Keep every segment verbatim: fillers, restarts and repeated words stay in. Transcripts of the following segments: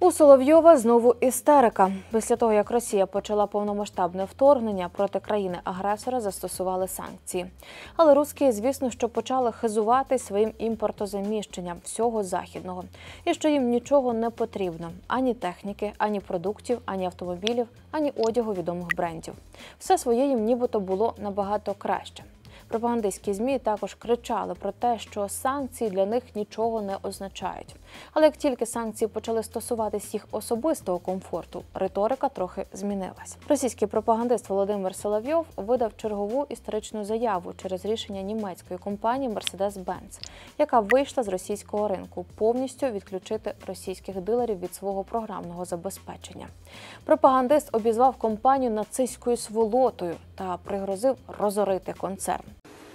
У Соловйова знову істерика. Після того, як Росія почала повномасштабне вторгнення, проти країни-агресора застосували санкції. Але русські, звісно, що почали хизувати своїм імпортозаміщенням всього західного. І що їм нічого не потрібно. Ані техніки, ані продуктів, ані автомобілів, ані одягу відомих брендів. Все своє їм нібито було набагато краще. Пропагандистські ЗМІ також кричали про те, що санкції для них нічого не означають. Але як тільки санкції почали стосуватись їх особистого комфорту, риторика трохи змінилась. Російський пропагандист Володимир Соловйов видав чергову історичну заяву через рішення німецької компанії Mercedes-Benz, яка вийшла з російського ринку, повністю відключити російських дилерів від свого програмного забезпечення. Пропагандист обізвав компанію нацистською сволотою та пригрозив розорити концерн.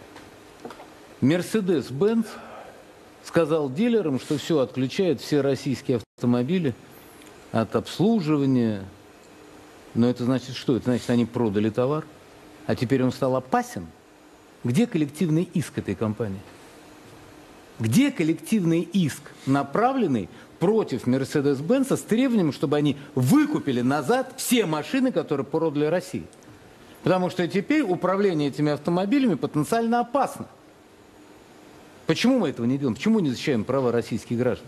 Mercedes-Benz сказал дилерам, что все, отключает все российские автомобили от обслуживания. Но это значит что? Это значит, они продали товар, а теперь он стал опасен. Где коллективный иск этой компании? Где коллективный иск, направленный против Mercedes-Benz с требованием, чтобы они выкупили назад все машины, которые продали России? Потому что теперь управление этими автомобилями потенциально опасно. Почему мы этого не делаем? Почему не защищаем права российских граждан?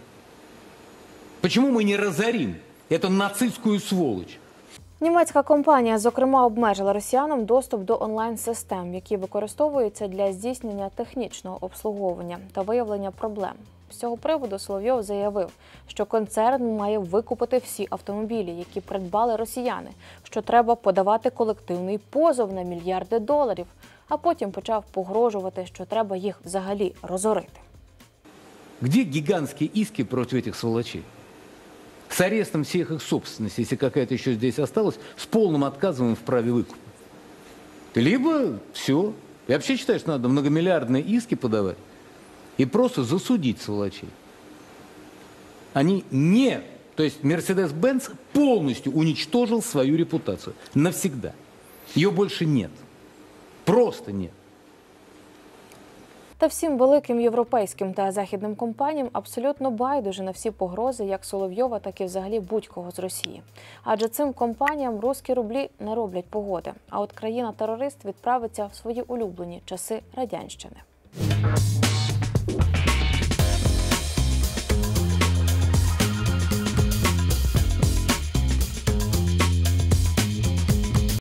Почему мы не разорим эту нацистскую сволочь? Німецька компанія, зокрема, обмежила росіянам доступ до онлайн-систем, які використовуються для здійснення технічного обслуговування та виявлення проблем. З цього приводу Соловйов заявив, що концерн має викупити всі автомобілі, які придбали росіяни, що треба подавати колективний позов на мільярди доларів, а потім почав погрожувати, що треба їх взагалі розорити. Где гигантские иски против этих сволочей? С арестом всех их собственности, если какая-то еще здесь осталась, с полным отказом им в праве выкупа. Либо все. Я вообще считаю, что надо многомиллиардные иски подавать и просто засудить сволочей. Они не... То есть Mercedes-Benz полностью уничтожил свою репутацию. Навсегда. Ее больше нет. Просто нет. Та всім великим європейським та західним компаніям абсолютно байдуже на всі погрози як Соловйова, так і взагалі будь-кого з Росії. Адже цим компаніям русські рублі не роблять погоди, а от країна-терорист відправиться в свої улюблені часи радянщини.